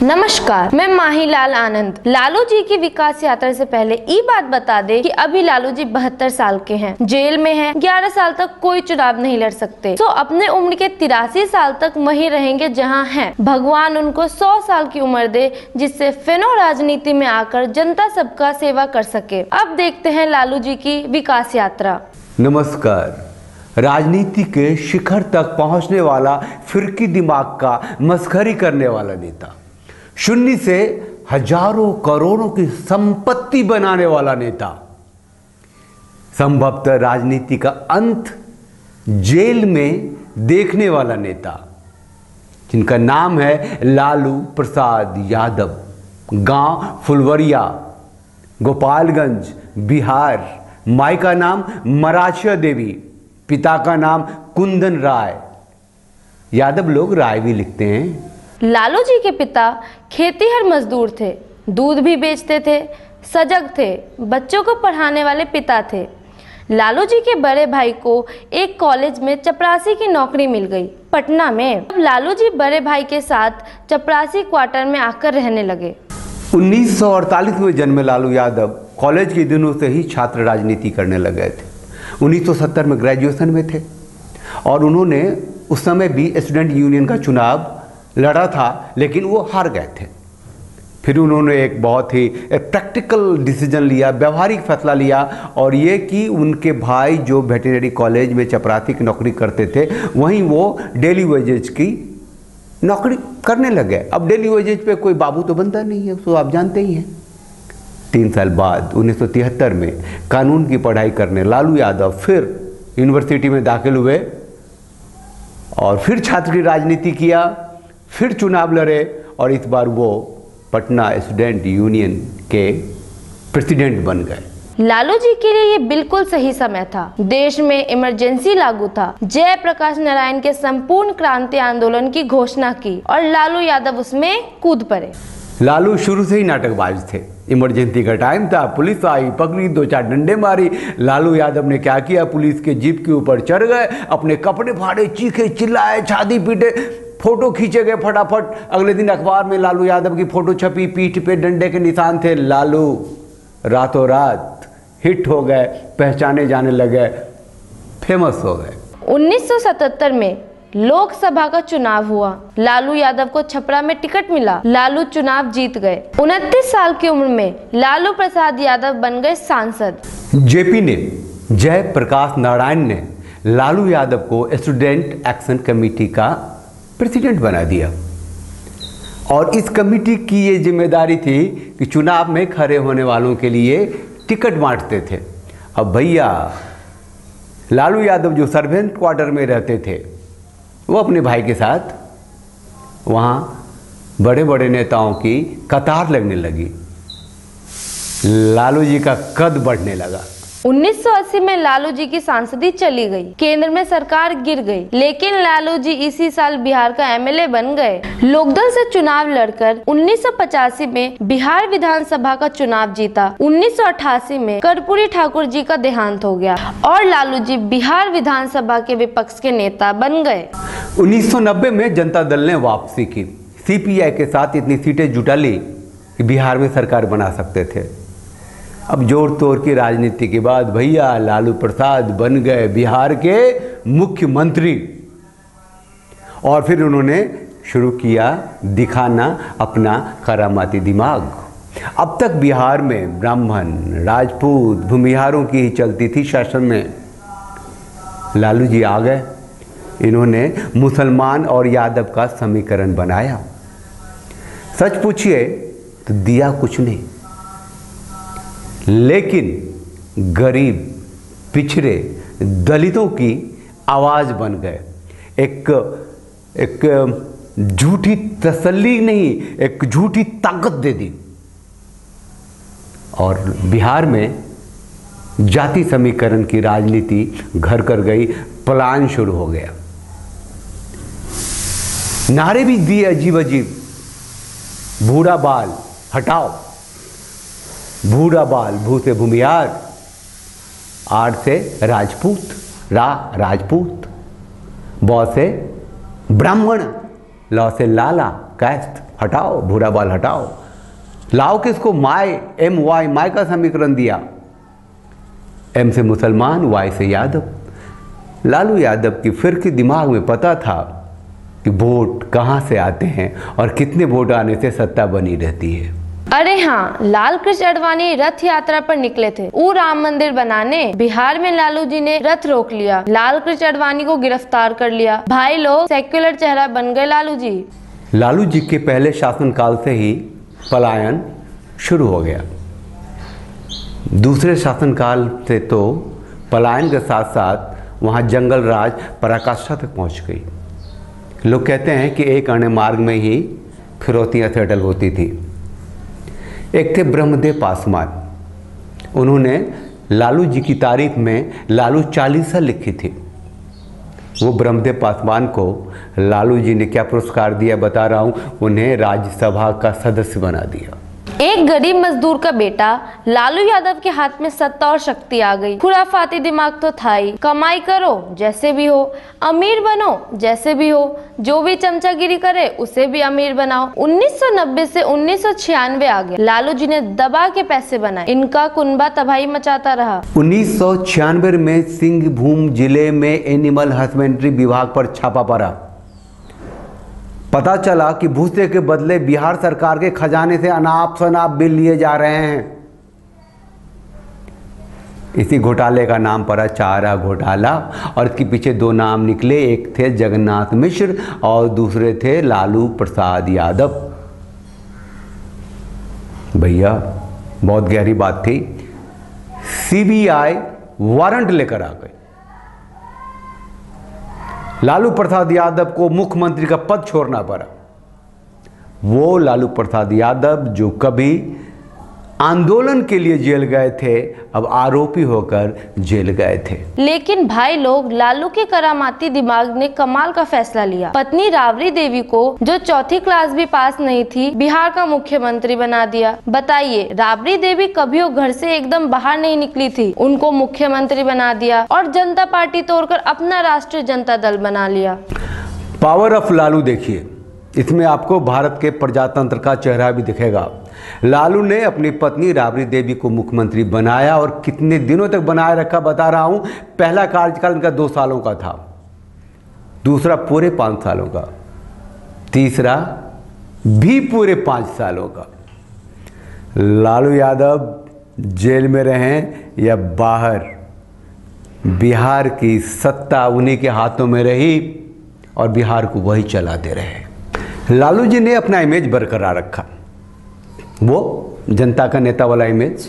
नमस्कार, मैं माहीलाल आनंद। लालू जी की विकास यात्रा से पहले ये बात बता दे कि अभी लालू जी 72 साल के हैं, जेल में हैं, 11 साल तक कोई चुनाव नहीं लड़ सकते, तो अपने उम्र के 83 साल तक वहीं रहेंगे जहां हैं। भगवान उनको 100 साल की उम्र दे, जिससे फिनो राजनीति में आकर जनता सबका सेवा कर सके। अब देखते हैं लालू जी की विकास यात्रा। नमस्कार। राजनीति के शिखर तक पहुंचने वाला, फिरकी दिमाग का मस्खरी करने वाला नेता, शून्य से हजारों करोड़ों की संपत्ति बनाने वाला नेता, संभवतः राजनीति का अंत जेल में देखने वाला नेता, जिनका नाम है लालू प्रसाद यादव। गांव फुलवरिया, गोपालगंज, बिहार। माई का नाम मराठिया देवी, पिता का नाम कुंदन राय। यादव लोग राय भी लिखते हैं। लालू जी के पिता खेतीहर मजदूर थे, दूध भी बेचते थे, सजग थे, बच्चों को पढ़ाने वाले पिता थे। लालू जी के बड़े भाई को एक कॉलेज में चपरासी की नौकरी मिल गई पटना में। अब लालू जी बड़े भाई के साथ चपरासी क्वार्टर में आकर रहने लगे। 1948 में जन्मे लालू यादव कॉलेज के दिनों से ही छात्र राजनीति करने लगे थे। 1970 में ग्रेजुएशन में थे और उन्होंने उस समय भी स्टूडेंट यूनियन का चुनाव लड़ा था, लेकिन वो हार गए थे। फिर उन्होंने एक बहुत ही प्रैक्टिकल डिसीजन लिया, व्यवहारिक फैसला लिया, और ये कि उनके भाई जो वेटरनरी कॉलेज में चपरासी की नौकरी करते थे, वहीं वो डेली वेजेज की नौकरी करने लगे। अब डेली वेजेज पे कोई बाबू तो बनता नहीं है, उसको आप जानते ही हैं। 3 साल बाद 1973 में कानून की पढ़ाई करने लालू यादव फिर यूनिवर्सिटी में दाखिल हुए और फिर छात्र की राजनीति किया, फिर चुनाव लड़े और इस बार वो पटना स्टूडेंट यूनियन के प्रेसिडेंट बन गए। लालू जी के लिए ये बिल्कुल सही समय था। देश में इमरजेंसी लागू था। जयप्रकाश नारायण के संपूर्ण क्रांति आंदोलन की घोषणा की और लालू यादव उसमें कूद पड़े। लालू शुरू से ही नाटकबाज थे। इमरजेंसी का टाइम था, पुलिस आई, पकड़ी, 2-4 डंडे मारी। लालू यादव ने क्या किया, पुलिस के जीप के ऊपर चढ़ गए, अपने कपड़े फाड़े, चीखे, चिल्लाए, छाती पीटे, फोटो खींचे गए फटाफट। अगले दिन अखबार में लालू यादव की फोटो छपी, पीठ पे डंडे के निशान थे। लालू रातों रात हिट हो गए, पहचाने जाने लगे, फेमस हो गए। 1977 में लोकसभा का चुनाव हुआ। लालू यादव को छपरा में टिकट मिला। लालू चुनाव जीत गए। 29 साल की उम्र में लालू प्रसाद यादव बन गए सांसद। जेपी ने, जयप्रकाश नारायण ने लालू यादव को स्टूडेंट एक्शन कमेटी का प्रेसिडेंट बना दिया और इस कमेटी की ये जिम्मेदारी थी कि चुनाव में खड़े होने वालों के लिए टिकट बांटते थे। अब भैया लालू यादव जो सर्वेंट क्वार्टर में रहते थे, वो अपने भाई के साथ वहाँ बड़े बड़े नेताओं की कतार लगने लगी। लालू जी का कद बढ़ने लगा। 1980 में लालू जी की सांसदी चली गई। केंद्र में सरकार गिर गई, लेकिन लालू जी इसी साल बिहार का एमएलए बन गए। लोकदल से चुनाव लड़कर 1985 में बिहार विधानसभा का चुनाव जीता। 1988 में कर्पूरी ठाकुर जी का देहांत हो गया और लालू जी बिहार विधानसभा के विपक्ष के नेता बन गए। 1990 में जनता दल ने वापसी की। सीपीआई के साथ इतनी सीटें जुटा ली कि बिहार में सरकार बना सकते थे। अब जोर तोड़ की राजनीति के बाद भैया लालू प्रसाद बन गए बिहार के मुख्यमंत्री और फिर उन्होंने शुरू किया दिखाना अपना करामाती दिमाग। अब तक बिहार में ब्राह्मण, राजपूत, भूमिहारों की ही चलती थी शासन में। लालू जी आ गए। इन्होंने मुसलमान और यादव का समीकरण बनाया। सच पूछिए तो दिया कुछ नहीं, लेकिन गरीब, पिछड़े, दलितों की आवाज़ बन गए। एक झूठी तसल्ली नहीं, एक झूठी ताकत दे दी और बिहार में जाति समीकरण की राजनीति घर कर गई। प्लान शुरू हो गया। नारे भी दिए अजीब अजीब, बूढ़ा बाल हटाओ, बूढ़ा बाल, भू से भूमिहार, आर से राजपूत, ब से ब्राह्मण, ल से लाला, कैस्ट हटाओ, भूरा बाल हटाओ। लाओ किसको? माय, MY, माय का समीकरण दिया। M से मुसलमान, Y से यादव। लालू यादव की फिर के दिमाग में पता था कि वोट कहाँ से आते हैं और कितने वोट आने से सत्ता बनी रहती है। अरे हाँ, लाल कृष्ण आडवाणी रथ यात्रा पर निकले थे राम मंदिर बनाने। बिहार में लालू जी ने रथ रोक लिया, लाल कृष्ण आडवाणी को गिरफ्तार कर लिया। भाई लोग सेक्युलर चेहरा बन गए लालू जी। लालू जी के पहले शासनकाल से ही पलायन शुरू हो गया। दूसरे शासनकाल से तो पलायन के साथ साथ वहाँ जंगल राज पराकाष्ठा तक पहुँच गई। लोग कहते हैं कि एक अण्य मार्ग में ही फिरौतियाँ सेटल होती थी। एक थे ब्रह्मदेव पासवान, उन्होंने लालू जी की तारीफ में लालू चालीसा लिखी थी। वो ब्रह्मदेव पासवान को लालू जी ने क्या पुरस्कार दिया बता रहा हूँ, उन्हें राज्यसभा का सदस्य बना दिया। एक गरीब मजदूर का बेटा लालू यादव के हाथ में सत्ता और शक्ति आ गई। खुराफाती दिमाग तो था ही, कमाई करो जैसे भी हो, अमीर बनो जैसे भी हो, जो भी चमचागिरी करे उसे भी अमीर बनाओ। 1990 से 1996 आ गया, लालू जी ने दबा के पैसे बनाए, इनका कुनबा तबाही मचाता रहा। 1996 में सिंहभूम जिले में एनिमल हस्बेंड्री विभाग पर छापा पड़ा। पता चला कि भूसे के बदले बिहार सरकार के खजाने से अनाप शनाप बिल लिए जा रहे हैं। इसी घोटाले का नाम पड़ा चारा घोटाला और इसके पीछे दो नाम निकले, एक थे जगन्नाथ मिश्र और दूसरे थे लालू प्रसाद यादव। भैया बहुत गहरी बात थी। CBI वारंट लेकर आ गई। लालू प्रसाद यादव को मुख्यमंत्री का पद छोड़ना पड़ा। वो लालू प्रसाद यादव जो कभी आंदोलन के लिए जेल गए थे, अब आरोपी होकर जेल गए थे। लेकिन भाई लोग, लालू के करामाती दिमाग ने कमाल का फैसला लिया। पत्नी राबड़ी देवी को, जो चौथी क्लास भी पास नहीं थी, बिहार का मुख्यमंत्री बना दिया। बताइए, राबड़ी देवी कभी घर से एकदम बाहर नहीं निकली थी, उनको मुख्यमंत्री बना दिया और जनता पार्टी तोड़कर अपना राष्ट्रीय जनता दल बना लिया। पावर ऑफ लालू देखिए, इसमें आपको भारत के प्रजातंत्र का चेहरा भी दिखेगा। लालू ने अपनी पत्नी राबड़ी देवी को मुख्यमंत्री बनाया और कितने दिनों तक बनाए रखा बता रहा हूं। पहला कार्यकाल इनका 2 सालों का था, दूसरा पूरे 5 सालों का, तीसरा भी पूरे 5 सालों का। लालू यादव जेल में रहें या बाहर, बिहार की सत्ता उन्हीं के हाथों में रही और बिहार को वही चलाते रहे। लालू जी ने अपना इमेज बरकरार रखा, वो जनता का नेता वाला इमेज,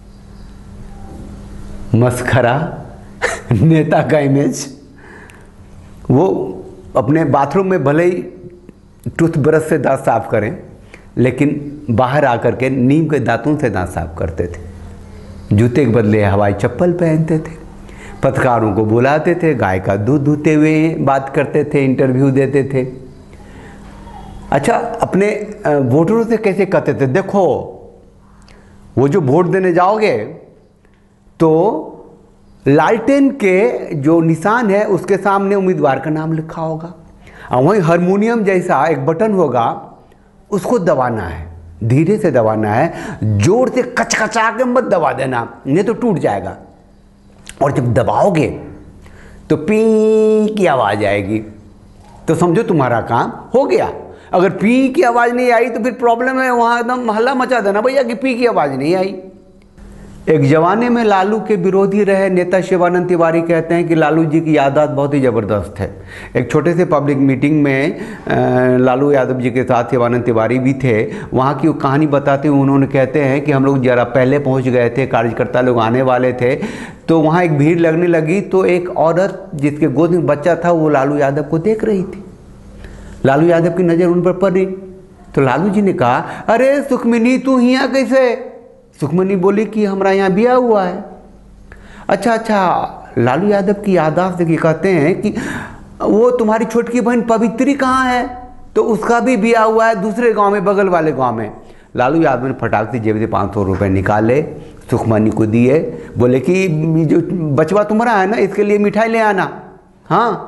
मस्खरा नेता का इमेज। वो अपने बाथरूम में भले ही टूथब्रश से दांत साफ करें, लेकिन बाहर आकर के नीम के दांतों से दांत साफ करते थे। जूते के बदले हवाई चप्पल पहनते थे, पत्रकारों को बुलाते थे, गाय का दूध दूहते हुए बात करते थे, इंटरव्यू देते थे। अच्छा, अपने वोटरों से कैसे कहते थे? देखो, वो जो वोट देने जाओगे तो लालटेन के जो निशान है उसके सामने उम्मीदवार का नाम लिखा होगा और वहीं हारमोनियम जैसा एक बटन होगा, उसको दबाना है, धीरे से दबाना है, जोर से कचकचा के मत दबा देना, नहीं तो टूट जाएगा। और जब दबाओगे तो पी की आवाज़ आएगी, तो समझो तुम्हारा काम हो गया। अगर पी की आवाज़ नहीं आई तो फिर प्रॉब्लम है, वहाँ एकदम हल्ला मचा देना भैया कि पी की आवाज़ नहीं आई। एक जमाने में लालू के विरोधी रहे नेता शिवानंद तिवारी कहते हैं कि लालू जी की याददाश्त बहुत ही ज़बरदस्त है। एक छोटे से पब्लिक मीटिंग में लालू यादव जी के साथ शिवानंद तिवारी भी थे। वहाँ की कहानी बताते हुए उन्होंने कहते हैं कि हम लोग ज़रा पहले पहुँच गए थे, कार्यकर्ता लोग आने वाले थे, तो वहाँ एक भीड़ लगने लगी, तो एक औरत जिसके गोद में बच्चा था वो लालू यादव को देख रही थी। लालू यादव की नज़र उन पर पड़ी तो लालू जी ने कहा, अरे सुखमनी तू यहाँ कैसे? सुखमनी बोली कि हमारा यहाँ ब्याह हुआ है। अच्छा, लालू यादव की याददाश्त देखिए, कहते हैं कि वो तुम्हारी छोटकी बहन पवित्री कहाँ है? तो उसका भी ब्याह हुआ है दूसरे गांव में, बगल वाले गांव में। लालू यादव ने फटाक से जेब से 500 रुपये निकाले, सुखमनी को दिए, बोले कि जो बचवा तुम्हारा है ना, इसके लिए मिठाई ले आना। हाँ,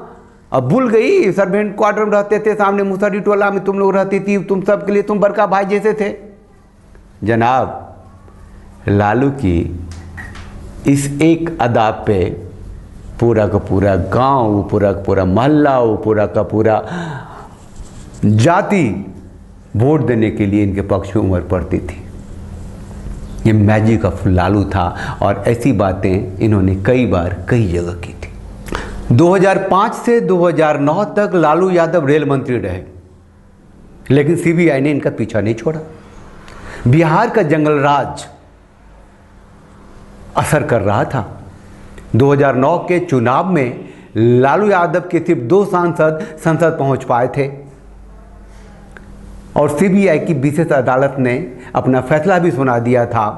अब भूल गई, सर्वेंट क्वार्टर में रहते थे, सामने मुसहरी टोला में तुम लोग रहती थी, तुम सबके लिए तुम बड़का भाई जैसे थे। जनाब, लालू की इस एक अदा पे पूरा का पूरा गांव, पूरा का पूरा मोहल्ला, पूरा का पूरा जाति वोट देने के लिए इनके पक्ष में उमड़ पड़ती थी। ये मैजिक ऑफ लालू था और ऐसी बातें इन्होंने कई बार कई जगह की थी। 2005 से 2009 तक लालू यादव रेल मंत्री रहे, लेकिन सीबीआई ने इनका पीछा नहीं छोड़ा। बिहार का जंगल राज असर कर रहा था। 2009 के चुनाव में लालू यादव के सिर्फ 2 सांसद संसद पहुंच पाए थे और सीबीआई की विशेष अदालत ने अपना फैसला भी सुना दिया था।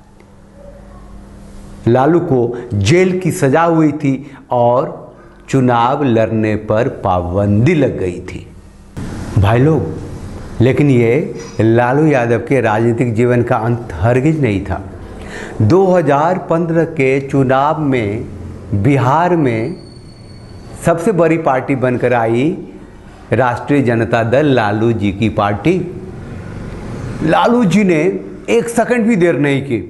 लालू को जेल की सजा हुई थी और चुनाव लड़ने पर पाबंदी लग गई थी। भाई लोग, लेकिन ये लालू यादव के राजनीतिक जीवन का अंत हरगिज नहीं था। 2015 के चुनाव में बिहार में सबसे बड़ी पार्टी बनकर आई राष्ट्रीय जनता दल, लालू जी की पार्टी। लालू जी ने 1 सेकंड भी देर नहीं की,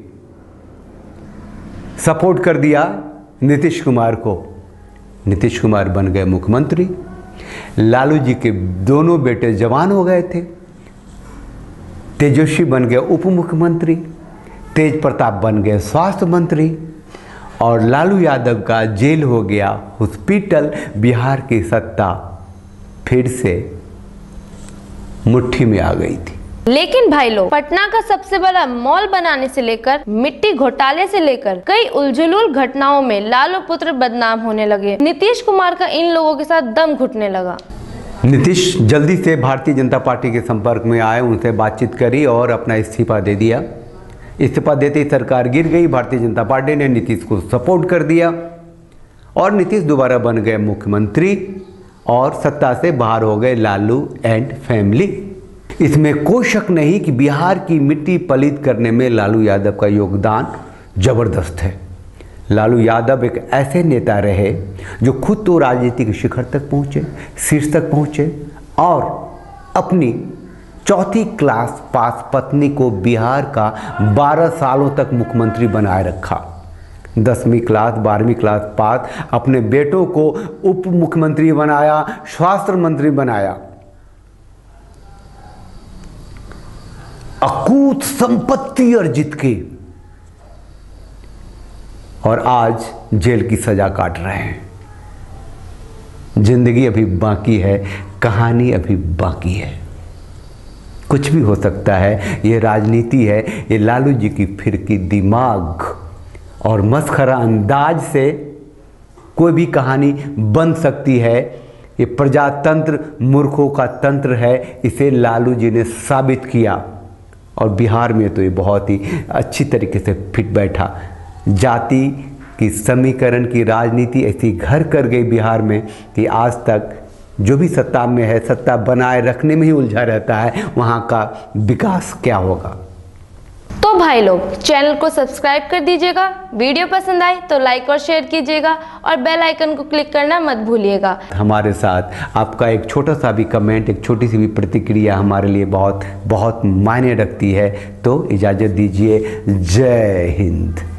सपोर्ट कर दिया नीतीश कुमार को। नीतीश कुमार बन गए मुख्यमंत्री। लालू जी के दोनों बेटे जवान हो गए थे। तेजस्वी बन गए उप मुख्यमंत्री, तेज प्रताप बन गए स्वास्थ्य मंत्री और लालू यादव का जेल हो गया हॉस्पिटल। बिहार की सत्ता फिर से मुट्ठी में आ गई थी। लेकिन भाई लोग, पटना का सबसे बड़ा मॉल बनाने से लेकर मिट्टी घोटाले से लेकर कई उलझुल घटनाओं में लालू पुत्र बदनाम होने लगे। नीतीश कुमार का इन लोगों के साथ दम घुटने लगा। नीतीश जल्दी से भारतीय जनता पार्टी के संपर्क में आए, उनसे बातचीत करी और अपना इस्तीफा दे दिया। इस्तीफा देते ही सरकार गिर गई। भारतीय जनता पार्टी ने नीतीश को सपोर्ट कर दिया और नीतीश दोबारा बन गए मुख्यमंत्री और सत्ता से बाहर हो गए लालू एंड फैमिली। इसमें कोई शक नहीं कि बिहार की मिट्टी पलीत करने में लालू यादव का योगदान जबरदस्त है। लालू यादव एक ऐसे नेता रहे जो खुद तो राजनीतिक शिखर तक पहुँचे, शीर्ष तक पहुँचे और अपनी 4th क्लास पास पत्नी को बिहार का 12 सालों तक मुख्यमंत्री बनाए रखा। 10वीं क्लास 12वीं क्लास पास अपने बेटों को उप मुख्यमंत्री बनाया, स्वास्थ्य मंत्री बनाया। अकूत संपत्ति अर्जित की और आज जेल की सजा काट रहे हैं। जिंदगी अभी बाकी है, कहानी अभी बाकी है। कुछ भी हो सकता है। ये राजनीति है, ये लालू जी की फिरकी दिमाग और मस्खरा अंदाज से कोई भी कहानी बन सकती है। ये प्रजातंत्र मूर्खों का तंत्र है, इसे लालू जी ने साबित किया और बिहार में तो ये बहुत ही अच्छी तरीके से फिट बैठा। जाति की समीकरण की राजनीति ऐसी घर कर गई बिहार में कि आज तक जो भी सत्ता में है, सत्ता बनाए रखने में ही उलझा रहता है। वहाँ का विकास क्या होगा। तो भाई लोग, चैनल को सब्सक्राइब कर दीजिएगा। वीडियो पसंद आए तो लाइक और शेयर कीजिएगा और बेल आइकन को क्लिक करना मत भूलिएगा। हमारे साथ आपका एक छोटा सा भी कमेंट, एक छोटी सी भी प्रतिक्रिया हमारे लिए बहुत बहुत मायने रखती है। तो इजाज़त दीजिए। जय हिंद।